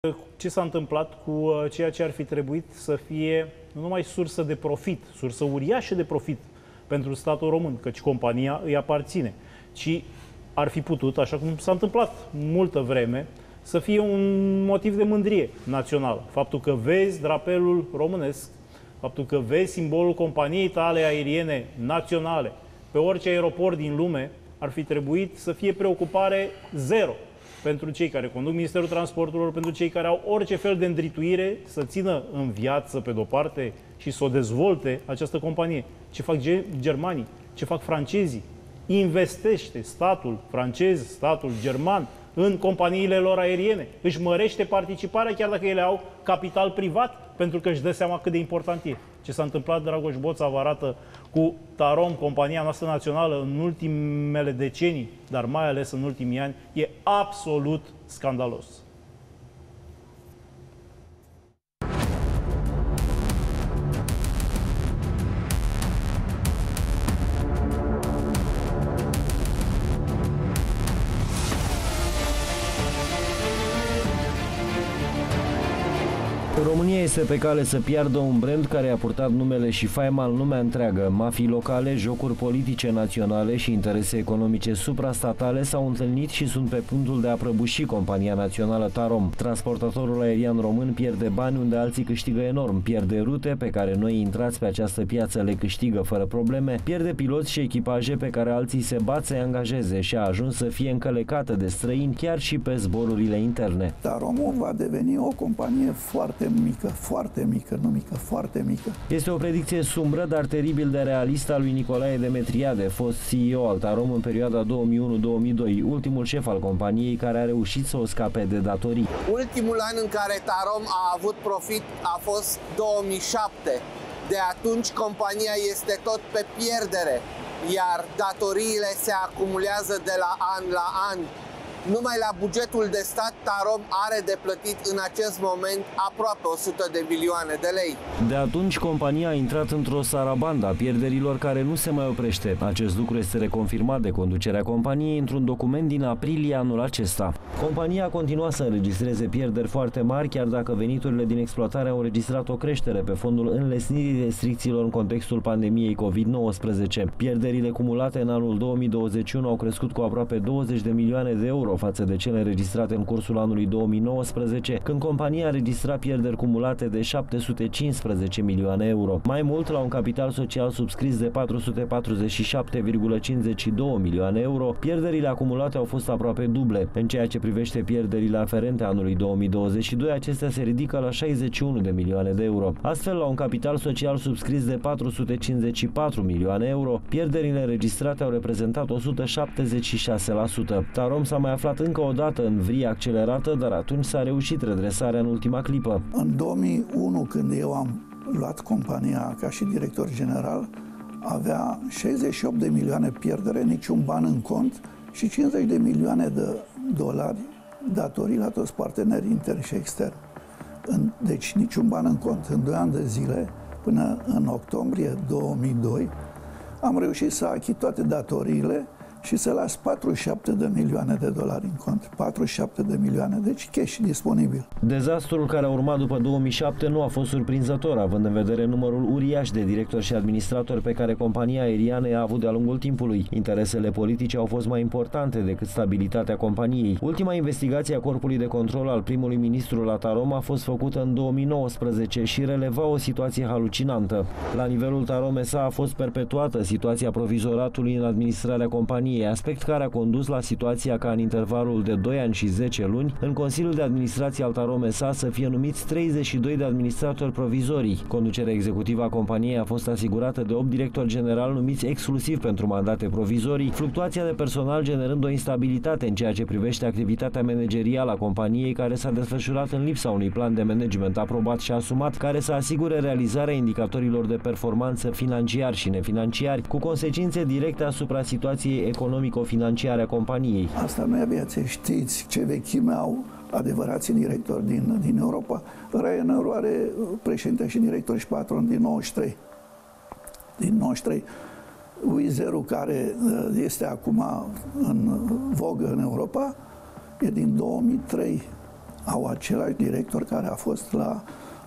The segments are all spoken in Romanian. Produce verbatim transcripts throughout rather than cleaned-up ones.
Ce s-a întâmplat cu ceea ce ar fi trebuit să fie nu numai sursă de profit, sursă uriașă de profit pentru statul român, căci compania îi aparține, ci ar fi putut, așa cum s-a întâmplat multă vreme, să fie un motiv de mândrie națională. Faptul că vezi drapelul românesc, faptul că vezi simbolul companiei tale aeriene naționale pe orice aeroport din lume, ar fi trebuit să fie preocupare zero pentru cei care conduc Ministerul Transporturilor, pentru cei care au orice fel de îndrituire să țină în viață, pe de-o parte, și să o dezvolte această companie. Ce fac germanii? Ce fac francezii? Investește statul francez, statul german în companiile lor aeriene. Își mărește participarea, chiar dacă ele au capital privat, pentru că își dă seama cât de important e. Ce s-a întâmplat, Dragoș Boța vă arată cu Tarom, compania noastră națională, în ultimele decenii, dar mai ales în ultimii ani, e absolut scandalos. România este pe cale să piardă un brand care a purtat numele și faima în lumea întreagă. Mafii locale, jocuri politice naționale și interese economice suprastatale s-au întâlnit și sunt pe punctul de a prăbuși compania națională Tarom. Transportatorul aerian român pierde bani unde alții câștigă enorm, pierde rute pe care noi intrați pe această piață le câștigă fără probleme, pierde piloți și echipaje pe care alții se bat să-i angajeze și a ajuns să fie încălecată de străini chiar și pe zborurile interne. Taromul va deveni o companie foarte mică, foarte mică, nu mică, foarte mică. Este o predicție sumbră, dar teribil de realistă a lui Nicolae Demetriade, fost C E O al Tarom în perioada două mii unu două mii doi, ultimul șef al companiei care a reușit să o scape de datorii. Ultimul an în care Tarom a avut profit a fost două mii șapte. De atunci compania este tot pe pierdere, iar datoriile se acumulează de la an la an. Numai la bugetul de stat, Tarom are de plătit în acest moment aproape o sută de milioane de lei. De atunci, compania a intrat într-o sarabandă a pierderilor care nu se mai oprește. Acest lucru este reconfirmat de conducerea companiei într-un document din aprilie anul acesta. Compania a continuat să înregistreze pierderi foarte mari, chiar dacă veniturile din exploatare au înregistrat o creștere pe fondul înlesnirii restricțiilor în contextul pandemiei COVID nouăsprezece. Pierderile cumulate în anul două mii douăzeci și unu au crescut cu aproape douăzeci de milioane de euro față de cele înregistrate în cursul anului două mii nouăsprezece, când compania a înregistrat pierderi cumulate de șapte sute cincisprezece milioane euro. Mai mult, la un capital social subscris de patru sute patruzeci și șapte virgulă cincizeci și doi milioane euro, pierderile acumulate au fost aproape duble. În ceea ce privește pierderile aferente anului două mii douăzeci și doi, acestea se ridică la șaizeci și unu de milioane de euro. Astfel, la un capital social subscris de patru sute cincizeci și patru milioane euro, pierderile înregistrate au reprezentat o sută șaptezeci și șase la sută. Tarom s-a mai aflat încă o dată în vrie accelerată, dar atunci s-a reușit redresarea în ultima clipă. În două mii unu, când eu am luat compania ca și director general, avea șaizeci și opt de milioane pierdere, niciun ban în cont și cincizeci de milioane de dolari datorii la toți partenerii interni și externi. Deci niciun ban în cont. În doi ani de zile, până în octombrie două mii doi, am reușit să achit toate datoriile și să las patruzeci și șapte de milioane de dolari în cont. patruzeci și șapte de milioane, deci cash disponibil. Dezastrul care a urmat după două mii șapte nu a fost surprinzător, având în vedere numărul uriaș de directori și administratori pe care compania aeriană i-a avut de-a lungul timpului. Interesele politice au fost mai importante decât stabilitatea companiei. Ultima investigație a Corpului de Control al primului ministru la Tarom a fost făcută în două mii nouăsprezece și releva o situație halucinantă. La nivelul Tarom S A a fost perpetuată situația provizoratului în administrarea companiei, aspect care a condus la situația ca în intervalul de doi ani și zece luni, în Consiliul de Administrație al Tarom S A să fie numiți treizeci și doi de administratori provizorii. Conducerea executivă a companiei a fost asigurată de opt directori generali numiți exclusiv pentru mandate provizorii, fluctuația de personal generând o instabilitate în ceea ce privește activitatea managerială a companiei, care s-a desfășurat în lipsa unui plan de management aprobat și asumat, care să asigure realizarea indicatorilor de performanță financiari și nefinanciari, cu consecințe directe asupra situației economice economico-financiare a companiei. Asta nu e aviație. Știți ce vechime au adevărații directori din, din Europa? Ryanair are președinte și director și patron din nouăzeci și trei. Din nouăzeci și trei. Wizz Air, care este acum în vogă în Europa, e din două mii trei. au același director care a fost la,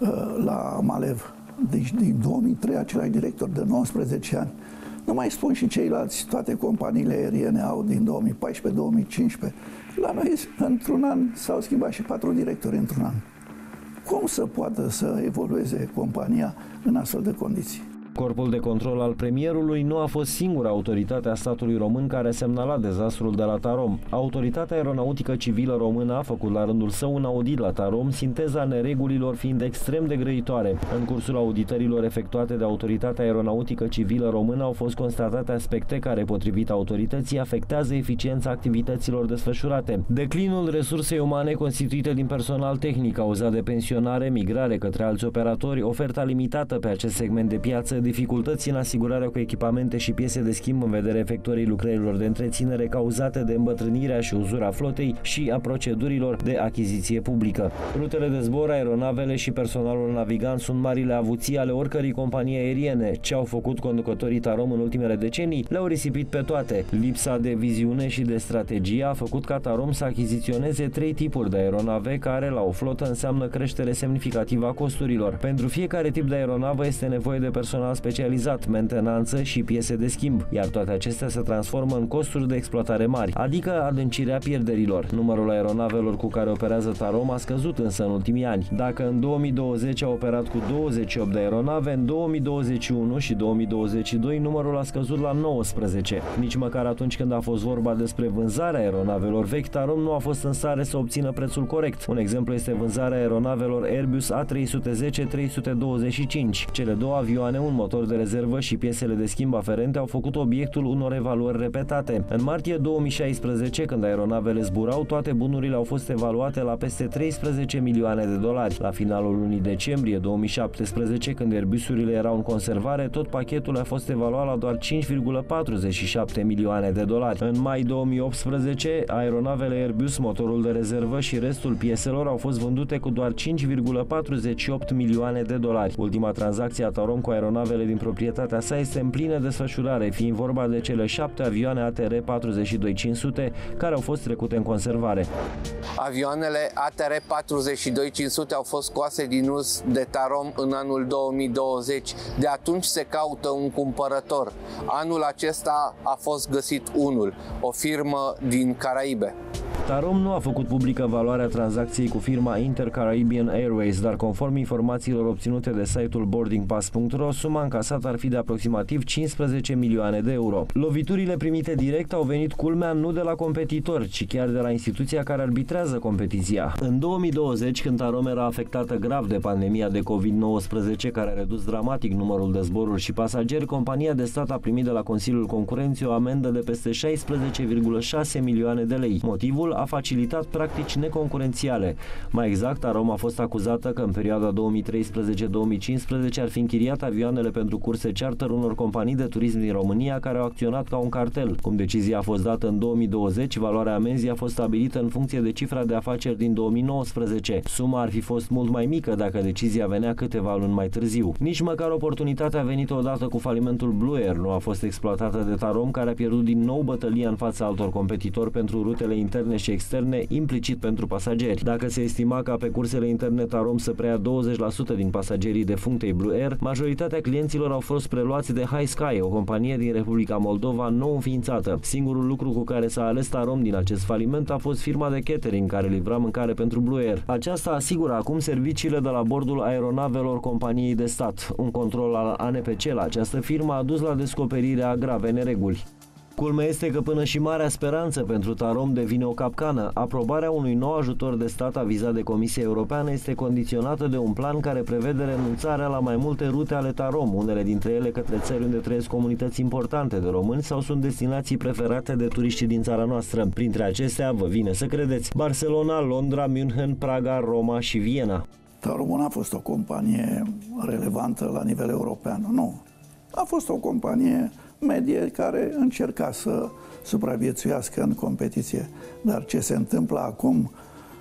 la Malev. Deci din două mii trei același director de nouăsprezece ani. Nu mai spun și ceilalți, toate companiile aeriene au din două mii paisprezece două mii cincisprezece. La noi, într-un an, s-au schimbat și patru directori într-un an. Cum să poată să evolueze compania în astfel de condiții? Corpul de control al premierului nu a fost singura autoritate a statului român care a semnalat dezastrul de la Tarom. Autoritatea Aeronautică Civilă Română a făcut la rândul său un audit la Tarom, sinteza neregulilor fiind extrem de grăitoare. În cursul auditărilor efectuate de Autoritatea Aeronautică Civilă Română au fost constatate aspecte care, potrivit autorității, afectează eficiența activităților desfășurate. Declinul resursei umane constituite din personal tehnic cauzat de pensionare, migrare către alți operatori, oferta limitată pe acest segment de piață, dificultăți în asigurarea cu echipamente și piese de schimb în vederea efectuării lucrărilor de întreținere cauzate de îmbătrânirea și uzura flotei și a procedurilor de achiziție publică. Rutele de zbor, aeronavele și personalul navigant sunt marile avuții ale oricărei companii aeriene. Ce au făcut conducătorii Tarom în ultimele decenii le-au risipit pe toate. Lipsa de viziune și de strategie a făcut ca Tarom să achiziționeze trei tipuri de aeronave care la o flotă înseamnă creștere semnificativă a costurilor. Pentru fiecare tip de aeronavă este nevoie de personal specializat, mentenanță și piese de schimb, iar toate acestea se transformă în costuri de exploatare mari, adică adâncirea pierderilor. Numărul aeronavelor cu care operează Tarom a scăzut însă în ultimii ani. Dacă în două mii douăzeci a operat cu douăzeci și opt de aeronave, în două mii douăzeci și unu și două mii douăzeci și doi numărul a scăzut la nouăsprezece. Nici măcar atunci când a fost vorba despre vânzarea aeronavelor vechi, Tarom nu a fost în stare să obțină prețul corect. Un exemplu este vânzarea aeronavelor Airbus A trei sute zece trei sute douăzeci și cinci. Cele două avioane, un motor de rezervă și piesele de schimb aferente au făcut obiectul unor evaluări repetate. În martie două mii șaisprezece, când aeronavele zburau, toate bunurile au fost evaluate la peste treisprezece milioane de dolari. La finalul lunii decembrie două mii șaptesprezece, când Airbusurile erau în conservare, tot pachetul a fost evaluat la doar cinci virgulă patruzeci și șapte milioane de dolari. În mai două mii optsprezece, aeronavele Airbus, motorul de rezervă și restul pieselor au fost vândute cu doar cinci virgulă patruzeci și opt milioane de dolari. Ultima tranzacție a Tarom cu aeronavele din proprietatea sa este în plină desfășurare, fiind vorba de cele șapte avioane A T R patruzeci și doi cinci sute care au fost trecute în conservare. Avioanele A T R patruzeci și doi cinci sute au fost scoase din uz de Tarom în anul două mii douăzeci. De atunci se caută un cumpărător. Anul acesta a fost găsit unul, o firmă din Caraibe. Tarom nu a făcut publică valoarea tranzacției cu firma Inter-Caribbean Airways, dar conform informațiilor obținute de site-ul boarding pass punct ro, suma încasată ar fi de aproximativ cincisprezece milioane de euro. Loviturile primite direct au venit, culmea, nu de la competitori, ci chiar de la instituția care arbitrează competiția. În două mii douăzeci, când Tarom era afectată grav de pandemia de covid nouăsprezece, care a redus dramatic numărul de zboruri și pasageri, compania de stat a primit de la Consiliul Concurenței o amendă de peste șaisprezece virgulă șase milioane de lei. Motivul? A facilitat practici neconcurențiale. Mai exact, Tarom a fost acuzată că în perioada două mii treisprezece două mii cincisprezece ar fi închiriat avioanele pentru curse charter unor companii de turism din România care au acționat ca un cartel. Cum decizia a fost dată în două mii douăzeci, valoarea amenzii a fost stabilită în funcție de cifra de afaceri din două mii nouăsprezece. Suma ar fi fost mult mai mică dacă decizia venea câteva luni mai târziu. Nici măcar oportunitatea venită odată cu falimentul Blue Air nu a fost exploatată de Tarom, care a pierdut din nou bătălia în fața altor competitori pentru rutele interne și externe, implicit pentru pasageri. Dacă se estima ca pe cursele interne Tarom să preia douăzeci la sută din pasagerii defunctei Blue Air, majoritatea clienților au fost preluați de High Sky, o companie din Republica Moldova nou înființată. Singurul lucru cu care s-a ales Tarom din acest faliment a fost firma de catering care livra mâncare pentru Blue Air. Aceasta asigură acum serviciile de la bordul aeronavelor companiei de stat. Un control al A N P C la această firmă a dus la descoperirea grave nereguli. Culmea este că până și Marea Speranță pentru Tarom devine o capcană. Aprobarea unui nou ajutor de stat avizat de Comisia Europeană este condiționată de un plan care prevede renunțarea la mai multe rute ale Tarom, unele dintre ele către țări unde trăiesc comunități importante de români sau sunt destinații preferate de turiștii din țara noastră. Printre acestea, vă vine să credeți, Barcelona, Londra, München, Praga, Roma și Viena. Tarom a fost o companie relevantă la nivel european. Nu. A fost o companie medie care încerca să supraviețuiască în competiție. Dar ce se întâmplă acum,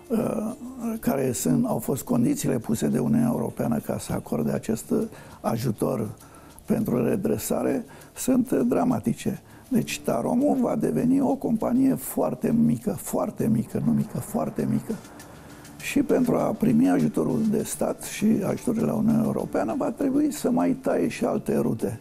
care sunt, au fost condițiile puse de Uniunea Europeană ca să acorde acest ajutor pentru redresare, sunt dramatice. Deci Taromul va deveni o companie foarte mică, foarte mică, nu mică, foarte mică. și pentru a primi ajutorul de stat și ajutorul la Uniunea Europeană va trebui să mai taie și alte rute.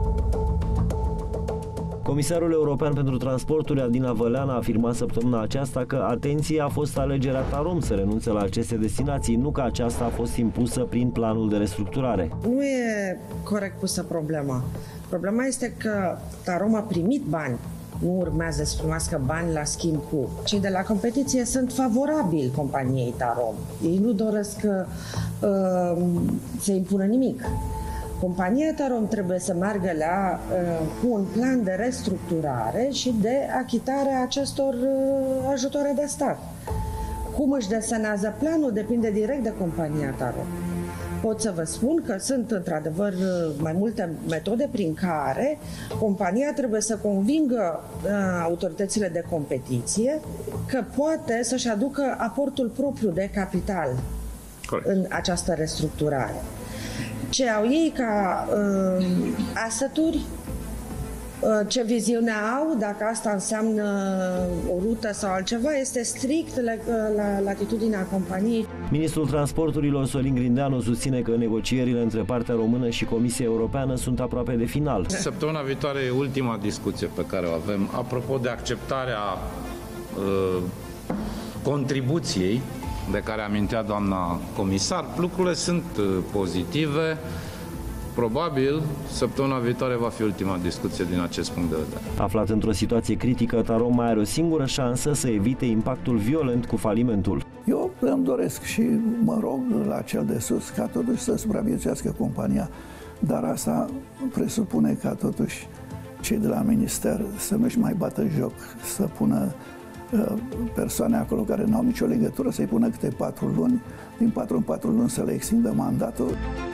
Comisarul European pentru Transporturi, Adina Vălean, a afirmat săptămâna aceasta că, atenție, a fost alegerea Tarom să renunțe la aceste destinații, nu că aceasta a fost impusă prin planul de restructurare. Nu e corect pusă problema. Problema este că Tarom a primit bani. Nu urmează să primească bani la schimb cu. Cei de la competiție sunt favorabili companiei Tarom. Ei nu doresc uh, să impună nimic. Compania Tarom trebuie să meargă la, uh, cu un plan de restructurare și de achitare a acestor uh, ajutoare de stat. Cum își desenează planul depinde direct de compania Tarom. Pot să vă spun că sunt într-adevăr mai multe metode prin care compania trebuie să convingă uh, autoritățile de competiție că poate să-și aducă aportul propriu de capital Corect. În această restructurare. Ce au ei ca uh, asset-uri, uh, ce viziune au, dacă asta înseamnă o rută sau altceva, este strict la, la latitudinea companiei. Ministrul Transporturilor Sorin Grindeanu susține că negocierile între partea română și Comisia Europeană sunt aproape de final. Săptămâna viitoare e ultima discuție pe care o avem. Apropo de acceptarea uh, contribuției de care amintea doamna comisar, lucrurile sunt uh, pozitive. Probabil, săptămâna viitoare va fi ultima discuție din acest punct de vedere. Aflat într-o situație critică, Tarom mai are o singură șansă să evite impactul violent cu falimentul. Eu îmi doresc și mă rog la cel de sus ca totuși să supraviețuiască compania, dar asta presupune ca totuși cei de la minister să nu-și mai bată joc, să pună uh, persoane acolo care nu au nicio legătură, să-i pună câte patru luni, din patru în patru luni să le extindă mandatul.